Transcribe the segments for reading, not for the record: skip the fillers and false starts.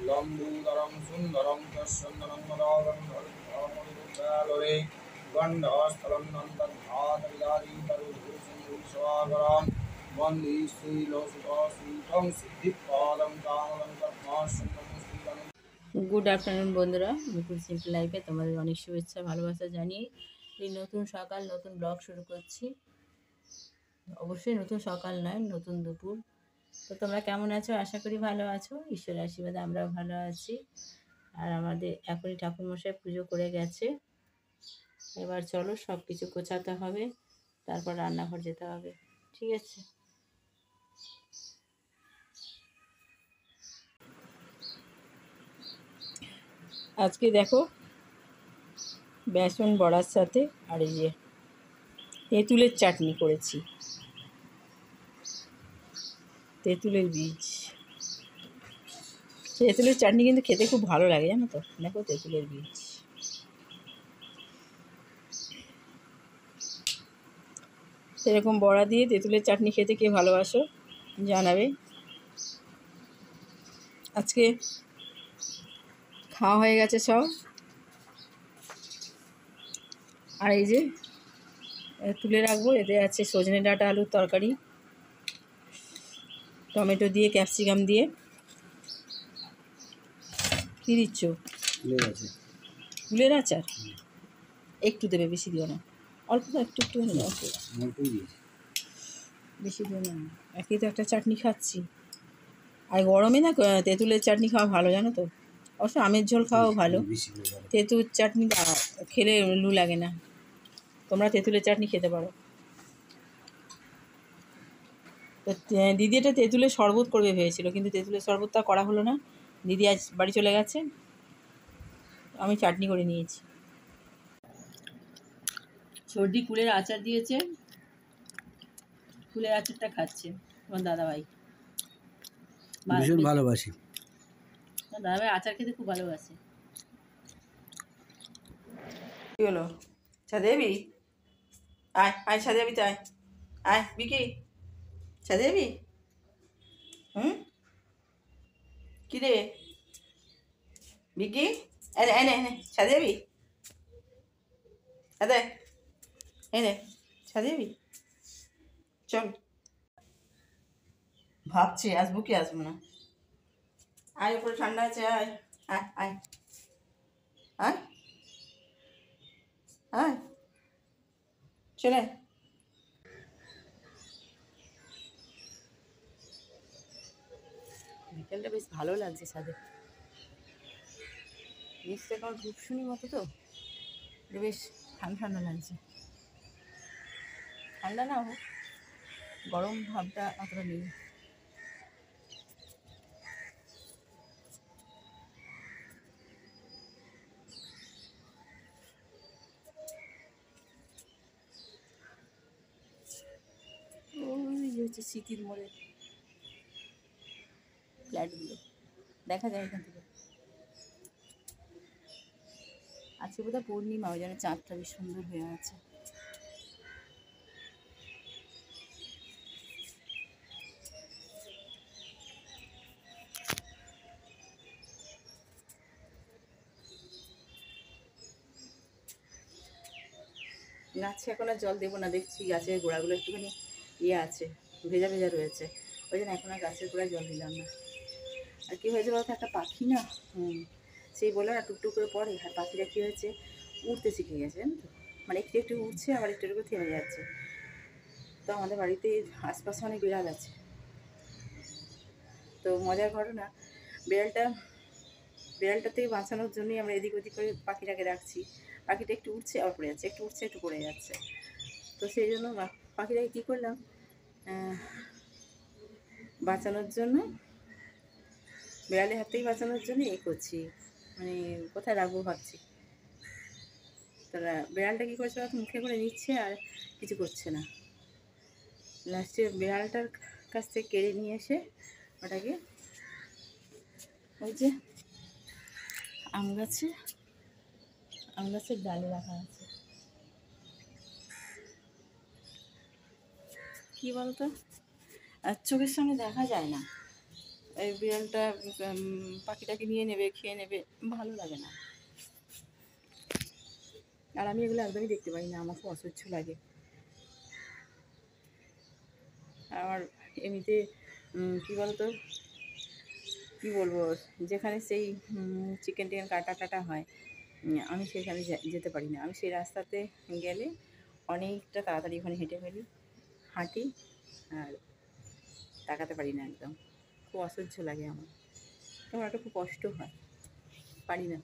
लम्बूदरं सुन्दरं तस्सन्दनं मदागन्धर्वरे गन्धस्थलं नन्दधातविदारीतरुभूषणभूषवागरान् वन्दे श्रीलसुताश्रीतं सिद्धिपादं कामदं पद्मासनं श्रीलं। Good afternoon বন্ধুরা, মুকুল সিম্পল লাইফে তোমাদের অনেক শুভেচ্ছা ভালোবাসা জানিয়ে এই নতুন সকাল নতুন ব্লগ শুরু করছি। অবশ্যই নতুন সকাল নয়, নতুন দুপুর। তো তোমরা কেমন আছো? আশা করি ভালো আছো। ঈশ্বরের আশীর্বাদে আমরাও ভালো আছি। আর আমাদের এখনই ঠাকুরমশাই পুজো করে গেছে। এবার চলো সব কিছু গোছাতে হবে, তারপর রান্নাঘর যেতে হবে। ঠিক আছে? আজকে দেখো বেসন বড়ার সাথে আর এই যে তেঁতুলের চাটনি করেছি, তেঁতুলের বীজ। তেঁতুলের চাটনি কিন্তু খেতে খুব ভালো লাগে, জানো তো। দেখো তেঁতুলের বীজ। সেরকম বড়া দিয়ে তেঁতুলের চাটনি খেতে কে ভালোবাসো জানাবে। আজকে খাওয়া হয়ে গেছে সব। আর এই যে তুলে রাখবো, এতে আছে সজনে ডাঁটা আলুর তরকারি, টমেটো দিয়ে ক্যাপসিকাম দিয়ে। কী দিচ্ছ? ফুলের আচার একটু দেবে, বেশি দিও না, অল্প তো, একটু একটু হলে বেশি দিও না। একই তো একটা চাটনি খাচ্ছি। আর গরমে না তেঁতুলের চাটনি খাওয়া ভালো, জানো তো। অবশ্য আমের ঝোল খাওয়াও ভালো, তেঁতুল চাটনি খেলে লু লাগে না। তোমরা তেঁতুলের চাটনি খেতে পারো। তো দিদি এটা তেঁতুলের শরবত করবে ভেবেছিল, কিন্তু তেঁতুলের শরবতটা করা হলো না। দিদি আজ বাড়ি চলে গেছে, আমি চাটনি করে নিয়েছি। সর্দি কুলের আচার দিয়েছে, কুলের আচারটা খাচ্ছে আমার দাদাভাই। ভীষণ ভালোবাসি, দাদাভাই আচার খেতে খুব ভালোবাসে। কি হলো? ছাদেবি, আয় আয়, ছাদেবি তো, আয় আয় বিকি, ছাদেবি। কি রে বিকি? এনে এনে এনে ছাদেবি, আদে এনে ছাদেবি। চল, ভাবছি আসবো কি আসবো না। আয়, উপরে ঠান্ডা আছে, আয় আয় আয় আয় আয়, চলে। বিকেলটা বেশ ভালো লাগছে ছাদে। নিচটা এখন ধূপশুনি মতো, তো বেশ ঠান্ডা ঠান্ডা লাগছে। ঠান্ডা না হোক, গরম ভাবটা অতটা নেই। ওই হচ্ছে স্মৃতির মোড়ে ফ্ল্যাটগুলো দেখা যায় এখান থেকে। আজকে বোধহয় পূর্ণিমা, ওই জন্য চাঁদটা বেশ সুন্দর হয়ে আছে। গাছে এখন আর জল দেবো না, দেখছি গাছের গোড়াগুলো একটুখানি ইয়ে আছে, ভেজা ভেজা রয়েছে, ওই জন্য এখন আর গাছের গোড়ায় জল দিলাম না। আর কী হয়েছে বলতো, একটা পাখি না সেই বলে না টুকটুক করে পড়ে, আর পাখিটা কী হয়েছে, উড়তে শিখে গেছে, জানো তো। মানে একটু একটু উঠছে, আবার একটু একটু থেমে যাচ্ছে। তো আমাদের বাড়িতে আশপাশে অনেক বিড়াল আছে। তো মজার ঘটনা, বিড়ালটা থেকে বাঁচানোর জন্যই আমরা এদিক ওদিক করে পাখিটাকে রাখছি। পাখিটা একটু উঠছে আবার পড়ে যাচ্ছে, একটু উঠছে একটু পড়ে যাচ্ছে। তো সেই জন্য পাখিটাকে কী করলাম, বাঁচানোর জন্য, বিড়ালের হাত থেকে বাঁচানোর জন্য এই করছি, মানে কোথায় রাখবো ভাবছি। তারা বিড়ালটা কী করছে, মুখে করে নিচ্ছে আর কিছু করছে না। লাস্টে বিড়ালটার কাছ থেকে কেড়ে নিয়ে এসে ওটাকে ওই যে আম গাছের ডালে রাখা আছে। কী বলতো, আর চোখের সামনে দেখা যায় না, এই বিড়ালটা পাখিটাকে নিয়ে নেবে, খেয়ে নেবে, ভালো লাগে না। আর আমি এগুলো একদমই দেখতে পাই না, আমার খুব অসহ্য লাগে। আর এমনিতে কী বলতো, কী বলবো, যেখানে সেই চিকেন টিকেন কাটা টাটা হয়, আমি সেখানে যেতে পারি না। আমি সেই রাস্তাতে গেলে অনেকটা তাড়াতাড়ি ওখানে হেঁটে ফেলি, হাঁটি, আর তাকাতে পারি না একদম। খুব অসহ্য লাগে আমার, কেমন একটা খুব কষ্ট হয়, পারি না।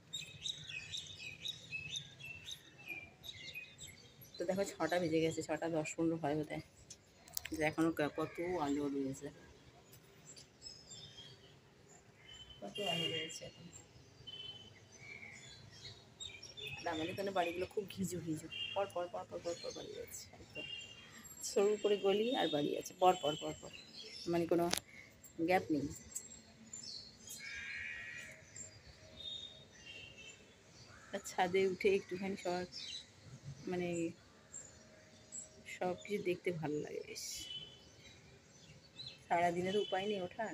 তো দেখো 6টা বেজে গেছে, 6টা 10-15 হয় বোধ হয়। এখনও কত আলো রয়েছে, কত আলো রয়েছে এখন। আর আমাদের এখানে বাড়িগুলো খুব ঘিজু ঘিজু, পর পর পর পর পর পর বাড়ি আছে, একদম সরু করে গলি আর বাড়ি আছে পর পর পর পর, মানে কোনো গ্যাপ নেই। আর ছাদে উঠে একটুখানি মানে সব কিছু দেখতে ভালো লাগে বেশ। সারাদিনে তো উপায় নেই ওঠার।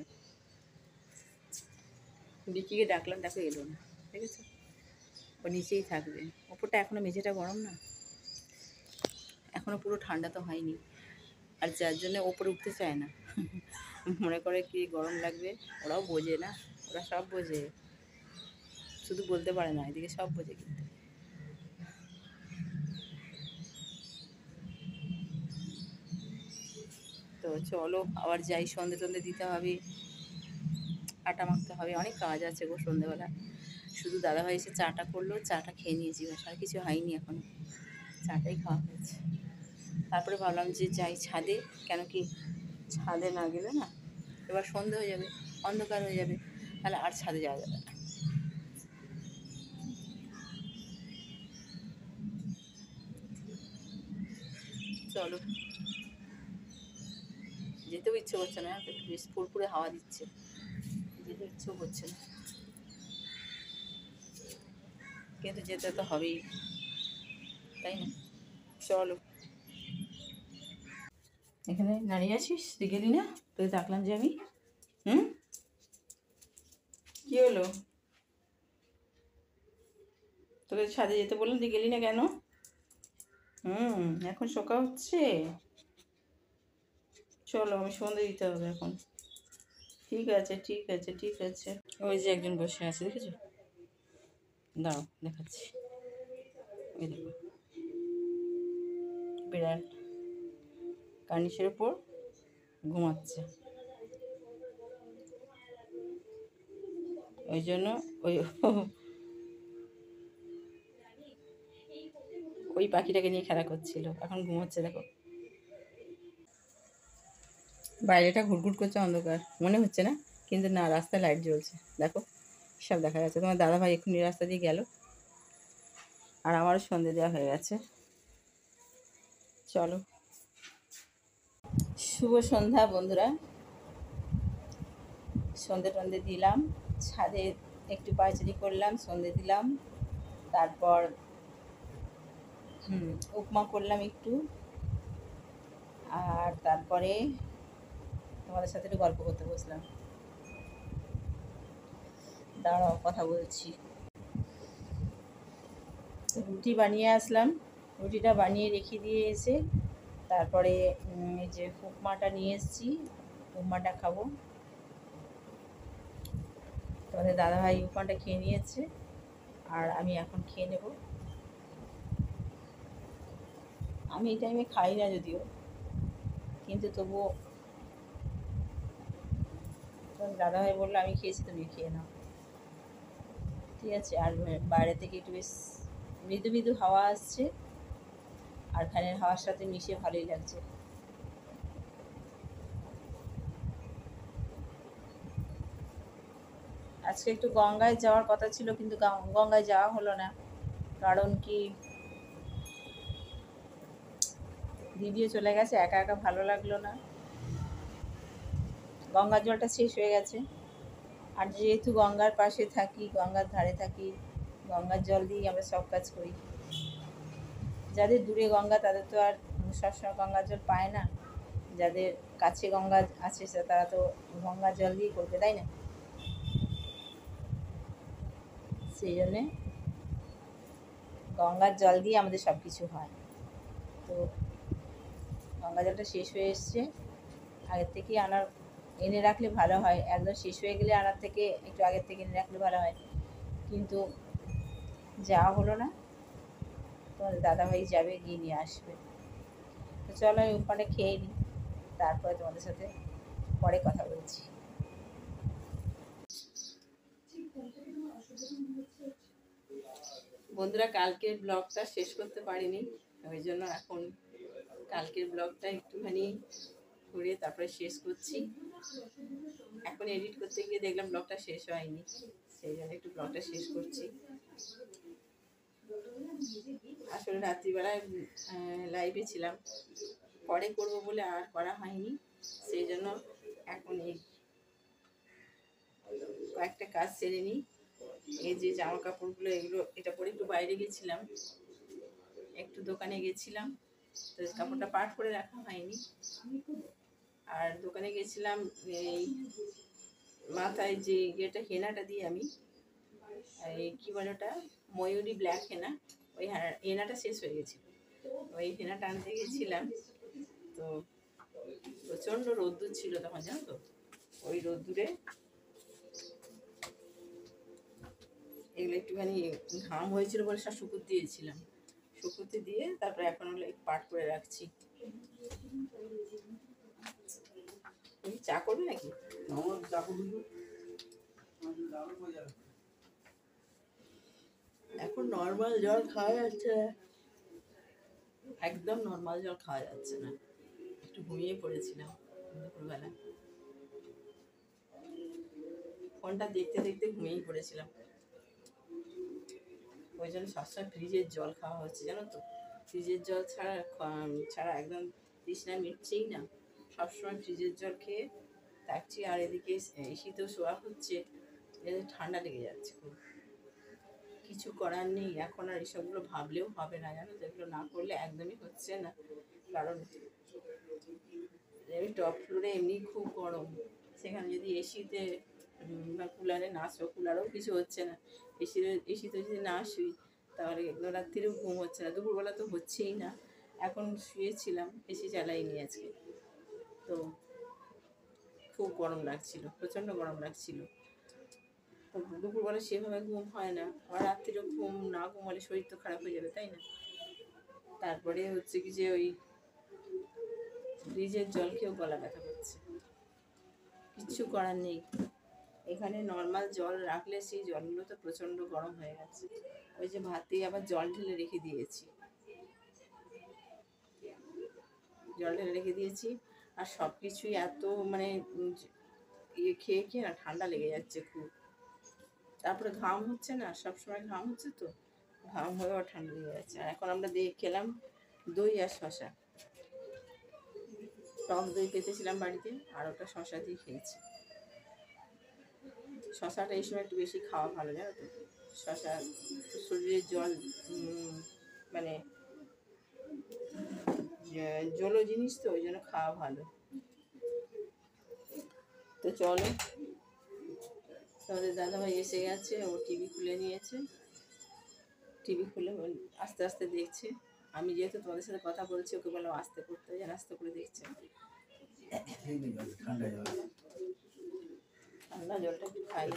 বিকিকে ডাকলাম, দেখো এলো না, ঠিক আছে, ও নিচেই থাকবে। ওপরটা এখনও মেঝেটা গরম না, এখনও পুরো ঠান্ডা তো হয়নি, আর যার জন্য ওপরে উঠতে চায় না। মনে করে কি গরম লাগবে। ওরাও বোঝে না, ওরা সব বোঝে, শুধু বলতে পারে না, এদিকে সব বোঝে। কিন্তু তো চলো আবার যাই, সন্ধে টন্ধে দিতে হবে, আটা মাখতে হবে, অনেক কাজ আছে গো সন্ধেবেলা। শুধু দাদাভাই এসে চাটা করলো, চাটা খেয়ে নিয়েছি, আর কিছু হয়নি এখনো, চাটাই খাওয়া হয়েছে। তারপরে ভাবলাম যে যাই ছাদে, কেন কি ছাদে না গেলে না এবার সন্ধে হয়ে যাবে, অন্ধকার হয়ে যাবে, তাহলে আর ছাদে যাওয়া যাবে না। চলো, যেতেও ইচ্ছে করছে না, একটু বেশ ফুরফুরে হাওয়া দিচ্ছে, যেতে ইচ্ছেও করছে না, কিন্তু যেতে তো হবেই, তাই না? চলো, এখানে দাঁড়িয়ে আছিস, তুই গেলি না? তুই ডাকলাম যে আমি, কি হলো? তোকে ছাদে যেতে বললাম, তুই গেলি না কেন? এখন সকাল হচ্ছে, চলো, আমি সন্ধে দিতে হবে এখন। ঠিক আছে ঠিক আছে ঠিক আছে। ওই যে একজন বসে আছে, দেখেছো? দাঁড়াও দেখাচ্ছি, ওই দেখো, বিড়াল কার্নিশের উপর ঘুমাচ্ছে, ওই জন্য ওই ওই পাখিটাকে নিয়ে খেলা করছিল, এখন ঘুমাচ্ছে। দেখো বাইরেটা ঘুরঘুর করছে, অন্ধকার মনে হচ্ছে না, কিন্তু না, রাস্তায় লাইট জ্বলছে, দেখো সব দেখা যাচ্ছে। তোমার দাদাভাই এক্ষুনি রাস্তা দিয়ে গেল, আর আমারও সন্ধে দেওয়া হয়ে গেছে। চলো, শুভ সন্ধ্যা বন্ধুরা। সন্ধে টন্ধে দিলাম, ছাদে একটু পায়চারি করলাম, সন্ধে দিলাম, তারপর উপমা করলাম একটু, আর তারপরে তোমাদের সাথে একটু গল্প করতে বসলাম। দাঁড়াও কথা বলছি। রুটি বানিয়ে আসলাম, রুটিটা বানিয়ে রেখে দিয়ে এসে তারপরে এই যে উপমাটা নিয়ে এসেছি, উপমাটা খাবো। তোমাদের দাদাভাই উপমাটা খেয়ে নিয়েছে, আর আমি এখন খেয়ে নেব। আমি এই টাইমে খাই না যদিও, কিন্তু তবুও তোমার দাদাভাই বললো আমি খেয়েছি, তুমি খেয়ে নাও, ঠিক আছে। আর বাইরে থেকে একটু বেশ মৃদু মৃদু হাওয়া আসছে, আর ফ্যানের হাওয়ার সাথে মিশে ভালোই লাগছে। আজকে একটু গঙ্গায় যাওয়ার কথা ছিল, কিন্তু গঙ্গায় যাওয়া হলো না, কারণ কি দিদিও চলে গেছে, একা একা ভালো লাগলো না, গঙ্গার জলটা শেষ হয়ে গেছে। আর যেহেতু গঙ্গার পাশে থাকি, গঙ্গার ধারে থাকি, গঙ্গার জল দিয়েই আমরা সব কাজ করি। যাদের দূরে গঙ্গা তাদের তো আর সবসময় গঙ্গার জল পায় না, যাদের কাছে গঙ্গা আছে তারা তো গঙ্গার জল দিয়ে করবে, তাই না? সেই জন্যে গঙ্গার জল দিয়ে আমাদের সব কিছু হয়। তো গঙ্গা জলটা শেষ হয়ে এসছে, আগের থেকেই এনে রাখলে ভালো হয়। একদম শেষ হয়ে গেলে আনার থেকে একটু আগের থেকে এনে রাখলে ভালো হয়, কিন্তু যাওয়া হলো না। তোমাদের দাদাভাই যাবে, গিয়ে নিয়ে আসবে। তো চলো আমি ওখানে খেয়ে নিই, তারপরে তোমাদের সাথে পরে কথা বলছি। বন্ধুরা, কালকের ব্লগটা শেষ করতে পারিনি, ওই জন্য এখন কালকের ব্লগটা একটুখানি করে তারপরে শেষ করছি। এখন এডিট করতে গিয়ে দেখলাম ব্লগটা শেষ হয়নি, সেই জন্য একটু ব্লগটা শেষ করছি। আসলে রাত্রিবেলায় লাইভে ছিলাম, পরে করব বলে আর করা হয়নি। সেই জন্য এখন এই কয়েকটা কাজ সেরে নিই। এই যে জামা কাপড়গুলো, এটা পরে একটু বাইরে গেছিলাম, একটু দোকানে গেছিলাম, তো কাপড়টা পাট করে রাখা হয়নি। আর দোকানে গেছিলাম, এই মাথায় যে হেনাটা দিই আমি, এই কি বলে ওটা, ময়ূরী ব্ল্যাক হেনা, ওই হেনাটা শেষ হয়ে গেছিল, ওই হেনাটা আনতে গেছিলাম। তো প্রচণ্ড রোদ্দুর ছিল তখন, জানো তো, ওই রোদ্দুরে এগুলো একটুখানি ঘাম হয়েছিল বলে সব শুকুর দিয়েছিলাম, শুকুরতে দিয়ে তারপরে এখন হলো পাট করে রাখছি। তুমি চা করবে নাকি? এখন নর্মাল জল খাওয়া যাচ্ছে না, একদম নর্মাল জল খাওয়া যাচ্ছে না। একটু ঘুমিয়ে পড়েছিলাম দুপুরবেলা, ফোনটা দেখতে দেখতে ঘুমিয়েই পড়েছিলাম। ওই জন্য সবসময় ফ্রিজের জল খাওয়া হচ্ছে, জানো তো। ফ্রিজের জল ছাড়া একদম তৃষ্ণা মিটছেই না। সবসময় ফ্রিজের জল খেয়ে থাকছি, আর এদিকে এসিতেও শোয়া হচ্ছে, এদের ঠান্ডা লেগে যাচ্ছে খুব। কিছু করার নেই, এখন আর এসবগুলো ভাবলেও হবে না, জানো তো। এগুলো না করলে একদমই হচ্ছে না, কারণ টপ ফ্লোরে এমনি খুব গরম, সেখানে যদি এসিতে বা কুলারে না শো, কুলারেও কিছু হচ্ছে না, এসিতে যদি না শুই তাহলে রাত্রিরেও ঘুম হচ্ছে না, দুপুরবেলা তো হচ্ছেই না। এখন শুয়েছিলাম, এসি চালাইনি আজকে, তো খুব গরম লাগছিল, প্রচণ্ড গরম লাগছিল। তো দুপুরবেলা সেভাবে ঘুম হয় না, আবার রাত্রিরেও ঘুম না ঘুমালে শরীর তো খারাপ হয়ে যাবে, তাই না। তারপরে হচ্ছে কি যে ওই ফ্রিজের জল খেয়েও গলা ব্যথা করছে, কিচ্ছু করার নেই। এখানে নর্মাল জল রাখলে সেই জলগুলো তো প্রচণ্ড গরম হয়ে গেছে। ওই যে ভাতে আবার জল ঢেলে রেখে দিয়েছি, আর সব কিছুই এত মানে খেয়ে খেয়ে না ঠান্ডা লেগে যাচ্ছে খুব। তারপরে ঘাম হচ্ছে না, সবসময় ঘাম হচ্ছে, তো ঘাম হয়েও ঠান্ডা লেগে যাচ্ছে। আর এখন আমরা খেলাম দই আর শশা, টক দই পেতেছিলাম বাড়িতে, আর ওটা শশা দিয়ে খেয়েছি। শশাটা এই সময় একটু বেশি খাওয়া ভালো, জানো তো। শশা শরীরের জল মানে জল জিনিস, তো ওই জন্য খাওয়া ভালো। তো চলো, তোমাদের দাদাভাই এসে গেছে, ও টিভি খুলে নিয়েছে, টিভি খুলে আস্তে আস্তে দেখছে। আমি যেহেতু তোমাদের সাথে কথা বলছি, ওকে বললাম আস্তে করতে, যেন আস্তে করে দেখছে। ঠান্ডা জলটা একটু খাইয়ে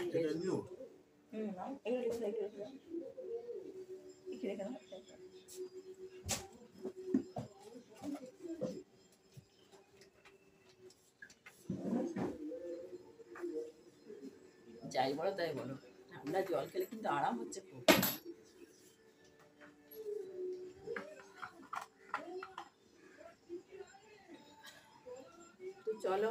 যাই বলো তাই বলো, ঠান্ডা জল খেলে কিন্তু আরাম হচ্ছে খুব। তো চলো,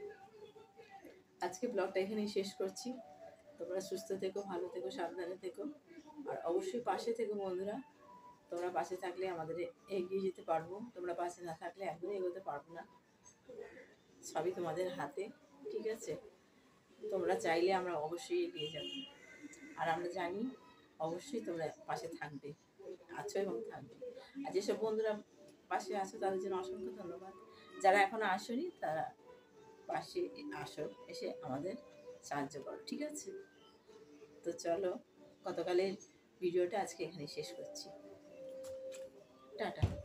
আজকে ব্লগটা এখানেই শেষ করছি। তোমরা সুস্থ থেকো, ভালো থেকো, সাবধানে থেকো, আর অবশ্যই পাশে থেকো বন্ধুরা। তোমরা পাশে থাকলে আমাদের এগিয়ে যেতে পারবো, তোমরা পাশে না থাকলে একদমই এগোতে পারবো না। সবই তোমাদের হাতে, ঠিক আছে। তোমরা চাইলে আমরা অবশ্যই এগিয়ে যাব, আর আমরা জানি অবশ্যই তোমরা পাশে থাকবে, আছো এবং থাকবে। আর যেসব বন্ধুরা পাশে আছো তাদের জন্য অসংখ্য ধন্যবাদ। যারা এখনো আসোনি তারা পাশে আসো, এসে আমাদের সাহায্য করো, ঠিক আছে? তো চলো, গতকালের ভিডিওটা আজকে এখানে শেষ করছি। টাটা।